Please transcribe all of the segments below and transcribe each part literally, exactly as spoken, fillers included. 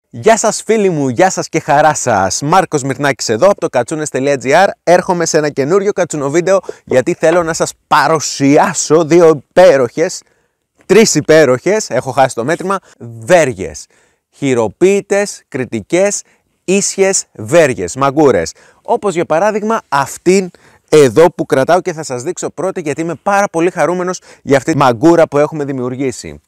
Γεια σας φίλοι μου, γεια σας και χαρά σας. Μάρκος Μυρνάκης εδώ από το κατσούνες τελεία τζι άρ. Έρχομαι σε ένα καινούριο κατσουνο βίντεο γιατί θέλω να σας παρουσιάσω δύο υπέροχες, τρεις υπέροχες, έχω χάσει το μέτρημα, βέργες. Χειροποίητες, κριτικές, ίσιες βέργες, μαγκούρες. Όπως για παράδειγμα αυτήν εδώ που κρατάω και θα σας δείξω πρώτη γιατί είμαι πάρα πολύ χαρούμενος για αυτή τη μαγκούρα που έχουμε δημιουργήσει.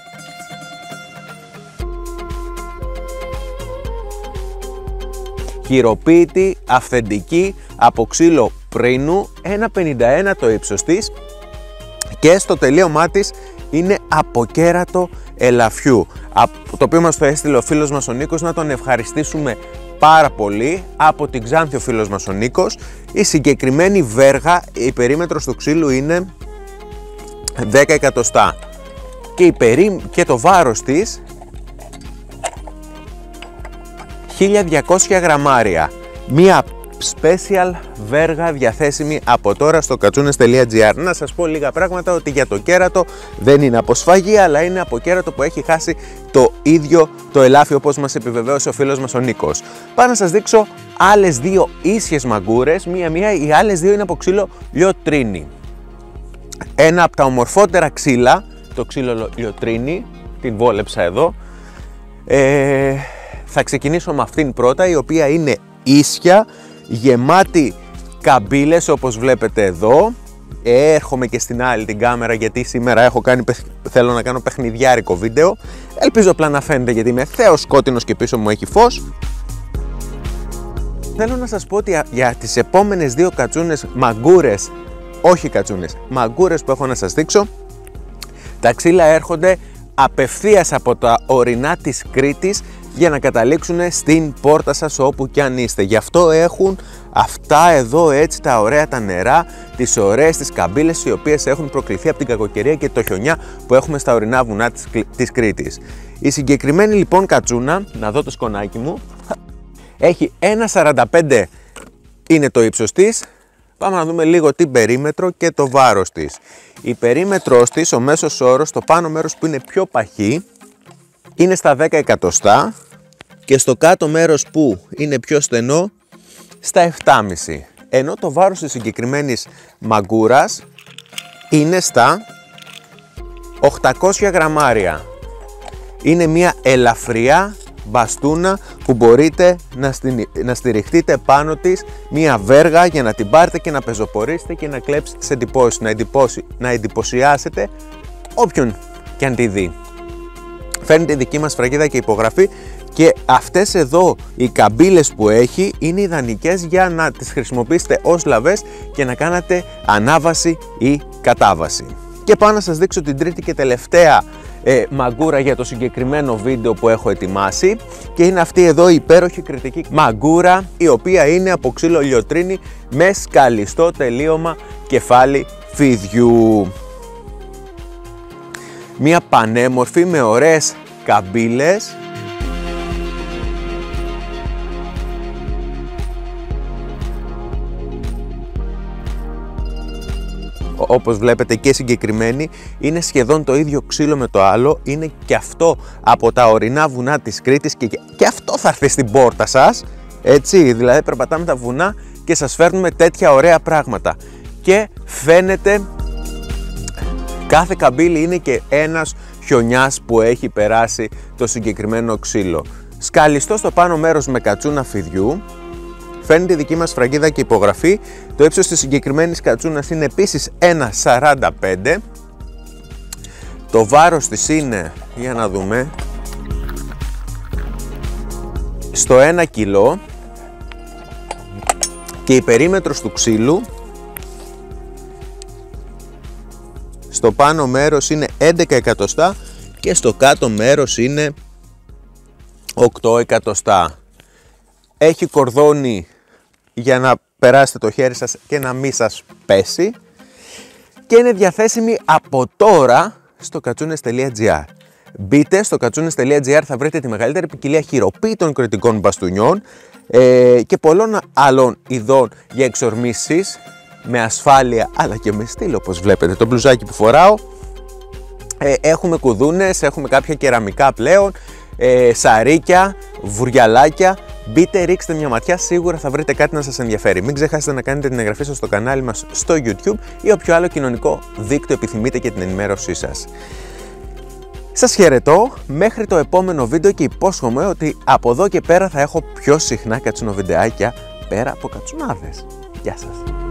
Χειροποίητη, αυθεντική, από ξύλο πρίνου, ένα πενήντα ένα το ύψος της και στο τελείωμά της είναι από κέρατο ελαφιού, το οποίο μας το έστειλε ο φίλος μας ο Νίκος, να τον ευχαριστήσουμε πάρα πολύ. Από την Ξάνθη ο φίλος μας ο Νίκος. Η συγκεκριμένη βέργα, η περίμετρος του ξύλου είναι δέκα εκατοστά και, η περί... και το βάρος της χίλια διακόσια γραμμάρια. Μία special βέργα διαθέσιμη από τώρα στο κατσούνες τελεία τζι άρ. Να σας πω λίγα πράγματα, ότι για το κέρατο δεν είναι από σφαγή, αλλά είναι από κέρατο που έχει χάσει το ίδιο το ελάφι, όπως μας επιβεβαίωσε ο φίλος μας ο Νίκος. Πάω να σας δείξω άλλες δύο ίσιες μαγκούρες. Μία-μία, οι άλλες δύο είναι από ξύλο λιωτρίνη. Ένα από τα ομορφότερα ξύλα, το ξύλο λιωτρίνη, την βόλεψα εδώ. Ε, θα ξεκινήσω με αυτήν πρώτα, η οποία είναι ίσια, γεμάτη καμπύλες όπως βλέπετε εδώ. Έρχομαι και στην άλλη την κάμερα γιατί σήμερα έχω κάνει, θέλω να κάνω παιχνιδιάρικο βίντεο. Ελπίζω απλά να φαίνεται γιατί είμαι θέος σκότεινος και πίσω μου έχει φως. Θέλω να σας πω ότι για τις επόμενες δύο κατσούνες μαγκούρες, όχι κατσούνες, μαγκούρες που έχω να σας δείξω, τα ξύλα έρχονται απευθείας από τα ορεινά της Κρήτης για να καταλήξουν στην πόρτα σας όπου κι αν είστε. Γι' αυτό έχουν αυτά εδώ έτσι τα ωραία τα νερά, τις ωραίες τις καμπύλες, οι οποίες έχουν προκληθεί από την κακοκαιρία και το χιονιά που έχουμε στα ορεινά βουνά της, της Κρήτης. Η συγκεκριμένη λοιπόν κατσούνα, να δω το σκονάκι μου, έχει ένα σαράντα πέντε είναι το ύψος της. Πάμε να δούμε λίγο την περίμετρο και το βάρος της. Η περίμετρος της, ο μέσος όρος, το πάνω μέρος που είναι πιο παχύ, είναι στα δέκα εκατοστά και στο κάτω μέρος που είναι πιο στενό στα επτά κόμμα πέντε. Ενώ το βάρος της συγκεκριμένης μαγκούρας είναι στα οκτακόσια γραμμάρια. Είναι μια ελαφριά μπαστούνα που μπορείτε να, στην, να στηριχτείτε πάνω της, μια βέργα για να την πάρετε και να πεζοπορήσετε και να κλέψετε τις εντυπώσεις, να, εντυπώσει, να εντυπωσιάσετε όποιον και αν τη δει. Φέρνετε δική μας φραγίδα και υπογραφή και αυτές εδώ οι καμπύλες που έχει είναι ιδανικές για να τις χρησιμοποιήσετε ως λαβές και να κάνετε ανάβαση ή κατάβαση. Και πάω να σας δείξω την τρίτη και τελευταία ε, μαγκούρα για το συγκεκριμένο βίντεο που έχω ετοιμάσει και είναι αυτή εδώ η υπέροχη κριτική μαγκούρα, η οποία είναι από ξύλο λιωτρίνη με σκαλιστό τελείωμα κεφάλι φιδιού. Μια πανέμορφη με ωραίες καμπύλες, όπως βλέπετε και συγκεκριμένη, είναι σχεδόν το ίδιο ξύλο με το άλλο, είναι και αυτό από τα ορεινά βουνά της Κρήτης και, και αυτό θα έρθει στην πόρτα σας, έτσι, δηλαδή περπατάμε τα βουνά και σας φέρνουμε τέτοια ωραία πράγματα και φαίνεται κάθε καμπύλη είναι και ένας χιονιάς που έχει περάσει το συγκεκριμένο ξύλο. Σκαλιστό στο πάνω μέρος με κατσούνα φιδιού. Φαίνεται η δική μας φραγίδα και υπογραφή. Το ύψος της συγκεκριμένης κατσούνας είναι επίσης ένα σαράντα πέντε. Το βάρος της είναι, για να δούμε, στο ένα κιλό και η περίμετρος του ξύλου στο πάνω μέρος είναι έντεκα εκατοστά και στο κάτω μέρος είναι οκτώ εκατοστά. Έχει κορδόνι για να περάσετε το χέρι σας και να μην σας πέσει και είναι διαθέσιμη από τώρα στο κατσούνες τελεία τζι άρ. Μπείτε στο κατσούνες τελεία τζι άρ, θα βρείτε τη μεγαλύτερη ποικιλία χειροποίητων κριτικών μπαστούνιων ε, και πολλών άλλων ειδών για εξορμήσεις με ασφάλεια αλλά και με στυλ, όπως βλέπετε το μπλουζάκι που φοράω. Ε, έχουμε κουδούνες, έχουμε κάποια κεραμικά πλέον, ε, σαρίκια, βουριαλάκια. Μπείτε, ρίξτε μια ματιά, σίγουρα θα βρείτε κάτι να σας ενδιαφέρει. Μην ξεχάσετε να κάνετε την εγγραφή σας στο κανάλι μας στο YouTube ή όποιο άλλο κοινωνικό δίκτυο επιθυμείτε και την ενημέρωσή σας. Σας χαιρετώ, μέχρι το επόμενο βίντεο και υπόσχομαι ότι από εδώ και πέρα θα έχω πιο συχνά κατσινοβιντεάκια πέρα από κατσουνάδες. Γεια σας!